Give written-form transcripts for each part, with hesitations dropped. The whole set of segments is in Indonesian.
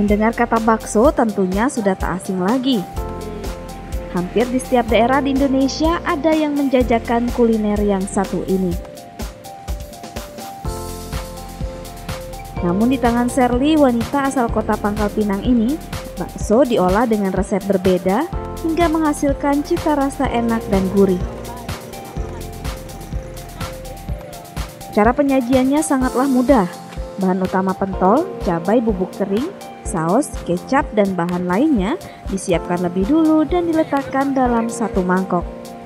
Mendengar kata bakso tentunya sudah tak asing lagi. Hampir di setiap daerah di Indonesia ada yang menjajakan kuliner yang satu ini. Namun di tangan Sherly, wanita asal kota Pangkal Pinang ini, bakso diolah dengan resep berbeda hingga menghasilkan cita rasa enak dan gurih. Cara penyajiannya sangatlah mudah. Bahan utama pentol, cabai bubuk kering, saus, kecap, dan bahan lainnya disiapkan lebih dulu dan diletakkan dalam satu mangkok.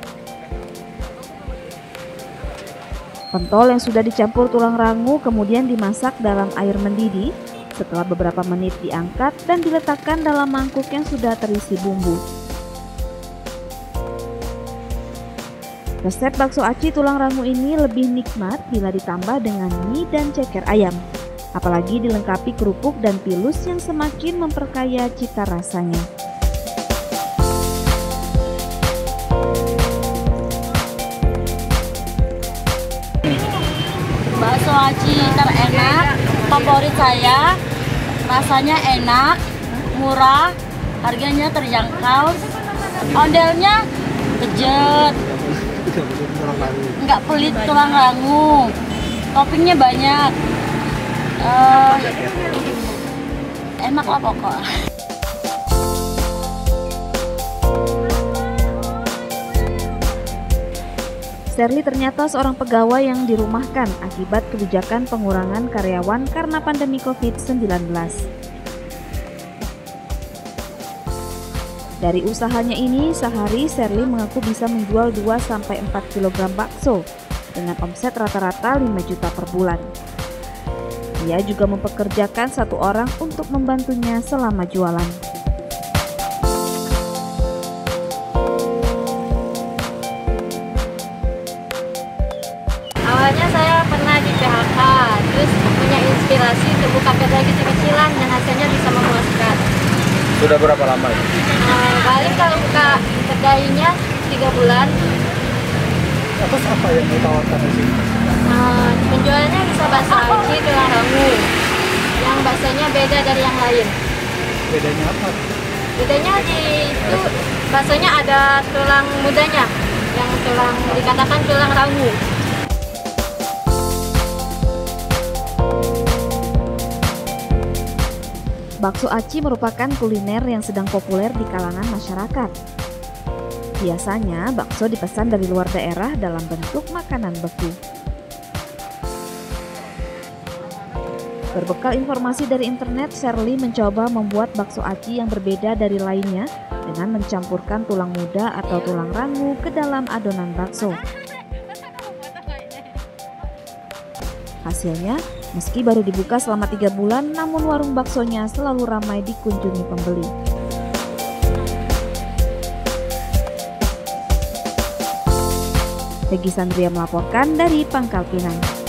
Pentol yang sudah dicampur tulang rangu kemudian dimasak dalam air mendidih. Setelah beberapa menit diangkat dan diletakkan dalam mangkuk yang sudah terisi bumbu. Resep bakso aci tulang rangu ini lebih nikmat bila ditambah dengan mie dan ceker ayam. Apalagi dilengkapi kerupuk dan pilus yang semakin memperkaya cita rasanya. Bakso aci terenak, favorit saya, rasanya enak, murah, harganya terjangkau, ondelnya kejet, nggak pelit tulang rangu, toppingnya banyak, enak lah pokoknya. Sherly ternyata seorang pegawai yang dirumahkan akibat kebijakan pengurangan karyawan karena pandemi COVID-19. Dari usahanya ini, sehari Sherly mengaku bisa menjual 2-4 kg bakso dengan omset rata-rata 5 juta per bulan. Ia juga mempekerjakan satu orang untuk membantunya selama jualan. Awalnya saya pernah di PHK, terus punya inspirasi untuk buka kedai kecil-kecilan dan hasilnya bisa memuaskan. Sudah berapa lama itu? Paling kalau buka kedainya 3 bulan. Terus apa yang ditawarkan di sini? Penjualannya bisa bakso aci tulang rangu, yang baksonya beda dari yang lain. Bedanya apa? Bedanya itu baksonya ada tulang mudanya, yang tulang dikatakan tulang rangu. Bakso aci merupakan kuliner yang sedang populer di kalangan masyarakat. Biasanya bakso dipesan dari luar daerah dalam bentuk makanan beku. Berbekal informasi dari internet, Sherly mencoba membuat bakso aci yang berbeda dari lainnya dengan mencampurkan tulang muda atau tulang rangu ke dalam adonan bakso. Hasilnya, meski baru dibuka selama 3 bulan, namun warung baksonya selalu ramai dikunjungi pembeli. Peggy Sandria melaporkan dari Pangkal Pinang.